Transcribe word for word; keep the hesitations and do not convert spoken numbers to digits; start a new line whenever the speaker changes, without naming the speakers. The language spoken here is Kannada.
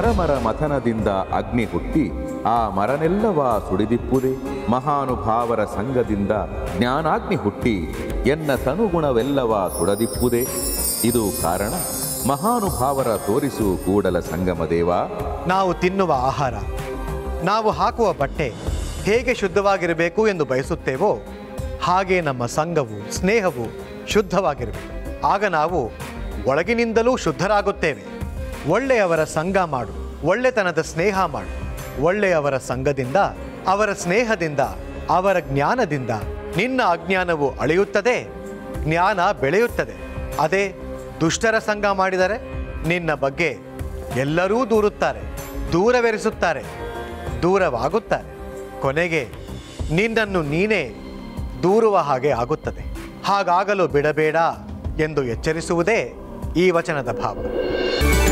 ಮರಮರ ಮಥನದಿಂದ ಅಗ್ನಿ ಹುಟ್ಟಿ ಆ ಮರನೆಲ್ಲವ ಸುಡಿದಿಪ್ಪುದೇ. ಮಹಾನುಭಾವರ ಸಂಘದಿಂದ ಜ್ಞಾನಾಗ್ನಿ ಹುಟ್ಟಿ ಎನ್ನ ತನುಗುಣವೆಲ್ಲವ ಸುಡದಿಪ್ಪುದೇ. ಇದು ಕಾರಣ ಮಹಾನುಭಾವರ ತೋರಿಸು ಕೂಡಲ ಸಂಗಮ ದೇವ.
ನಾವು ತಿನ್ನುವ ಆಹಾರ, ನಾವು ಹಾಕುವ ಬಟ್ಟೆ ಹೇಗೆ ಶುದ್ಧವಾಗಿರಬೇಕು ಎಂದು ಬಯಸುತ್ತೇವೋ ಹಾಗೆ ನಮ್ಮ ಸಂಘವು, ಸ್ನೇಹವು ಶುದ್ಧವಾಗಿರಬೇಕು. ಆಗ ನಾವು ಒಳಗಿನಿಂದಲೂ ಶುದ್ಧರಾಗುತ್ತೇವೆ. ಒಳ್ಳೆಯವರ ಸಂಘ ಮಾಡು, ಒಳ್ಳೆತನದ ಸ್ನೇಹ ಮಾಡು. ಒಳ್ಳೆಯವರ ಸಂಘದಿಂದ, ಅವರ ಸ್ನೇಹದಿಂದ, ಅವರ ಜ್ಞಾನದಿಂದ ನಿನ್ನ ಅಜ್ಞಾನವು ಅಳೆಯುತ್ತದೆ, ಜ್ಞಾನ ಬೆಳೆಯುತ್ತದೆ. ಅದೇ ದುಷ್ಟರ ಸಂಘ ಮಾಡಿದರೆ ನಿನ್ನ ಬಗ್ಗೆ ಎಲ್ಲರೂ ದೂರುತ್ತಾರೆ, ದೂರವೆರಿಸುತ್ತಾರೆ, ದೂರವಾಗುತ್ತಾರೆ. ಕೊನೆಗೆ ನಿನ್ನನ್ನು ನೀನೇ ದೂರುವ ಹಾಗೆ ಆಗುತ್ತದೆ. ಹಾಗಾಗಲು ಬಿಡಬೇಡ ಎಂದು ಎಚ್ಚರಿಸುವುದೇ ಈ ವಚನದ ಭಾವ.